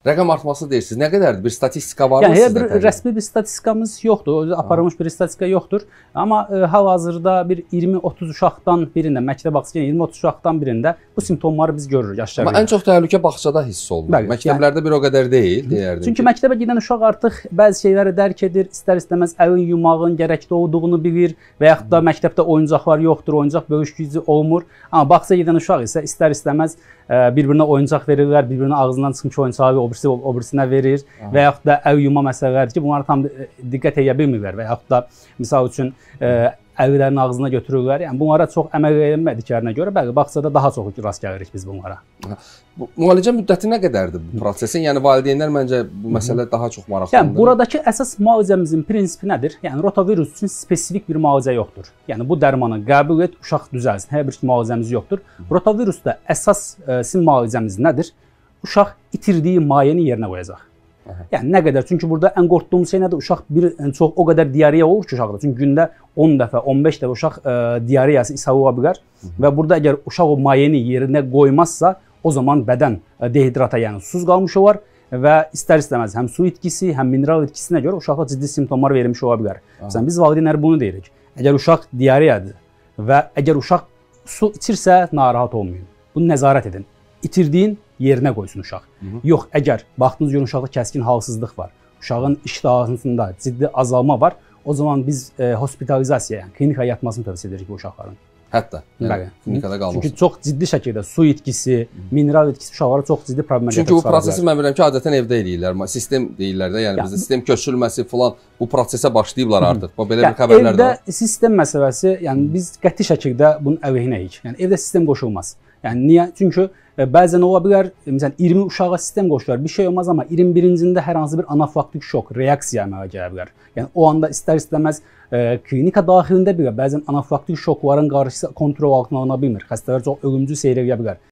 Rəqəm artması deyirsiniz. Nə qədərdir? Bir statistika var mı yəni, sizdə? Yəni rəsmi bir statistikamız yoxdur. Aparılmış bir statistika yoxdur. Amma hal-hazırda bir 20-30 uşaqdan birində, məktəb bağçasında 20-30 uşaqdan birində bu simptomları biz görürük, aşağı. Amma ən çox təhlükə bağçada hiss olunur. Bəli, məktəblərdə bir o qədər deyil, deyərdim. Çünki məktəbə gedən uşaq artıq bəzi şeyləri dərk edir, istər-istəməz əlin yumağın gərəkli olduğunu bilir və yaxud da məktəbdə oyuncaqlar yoxdur, oyuncaq bölüşgücü olmur. Amma bağçaya gedən uşaq isə istər-istəməz bir-birinə oyuncaq verirlər, bir-birinin ağzından çıxmış oyuncağı o birisinə verir və yaxud da əl yuma məsələləri ki, bunlara tam diqqət edə bilmirlər və yaxud da misal üçün əllərini ağzına götürürlər. Yəni bunlara çox əməl edilmədiklərinə görə bəli, bağçada daha çox rast gəlirik biz bunlara. Müalicə müddəti nə qədərdir bu prosesin? Yəni valideynlər məncə bu məsələ daha çox maraqlıdır. Yəni buradakı əsas müalicəmizin prinsipi nədir? Yəni rotavirus üçün spesifik bir müalicə yoxdur. Yəni bu dərmanı qəbul et, uşaq düzəlsin. Hər bir müalicəmiz yoxdur. Rotavirusda əsas müalicəmiz nədir? Uşaq itirdiyi mayəni yerinə qoyacaq. Yəni nə qədər? Çünki burada ən qorxduğumuz şey nədir? Uşaq o qədər diareya olur ki uşaqda. Çünki gündə 10 dəfə, 15 dəfə uşaq diareyası ishal ola bilər və burada əgər uşaq o mayəni yerinə qoymazsa, o zaman bədən dehidrata, yəni susuz qalmış olar və istər-istəməz həm su itkisi, həm mineral itkisinə görə uşaqda ciddi simptomlar vermiş ola bilər. Məsələn, biz valideynlərə bunu deyirik. Əgər uşaq diareyadır və əgər uşaq su içirsə, narahat olmayın. Bunu nəzarət edin. İtirdiyin yerinə qoysun uşaq. Yox, əgər baxdığınız gün uşaqda kəskin halsızlıq var, uşağın iştahında ciddi azalma var, o zaman biz hospitalizasiya, yəni klinikaya yatmasını tövsiyə edirik bu uşaqların. Hətta, yəni klinikada qalması. Çünki çox ciddi şəkildə su itkisi, mineral itkisi uşaqlara çox ciddi problem yaradır. Çünki bu prosesi mən bilirəm ki, adətən evdə eləyirlər. Sistem deyirlər də, yəni bizdə sistem köçürülməsi falan bu prosesə başlayıblar artıq. Belə bir xəbərlər də var. Evdə sistem məsələsi, yəni biz qəti şəkildə bunun əleyhinəyik. Yəni evdə sistem qoşulmaz. Yəni niyə? Çünki bəzən ola bilər, məsələn 20 uşağa sistem qoşular, bir şey olmaz, amma 21-cində hər hansı bir anafilaktik şok, reaksiya əmələ gələ bilər. Yəni o anda istər-istəməz klinika daxilində belə bəzən anafilaktik şokların qarşısı kontrol altına alına bilmir. Xəstələr çox ölümcül seyr edə bilər.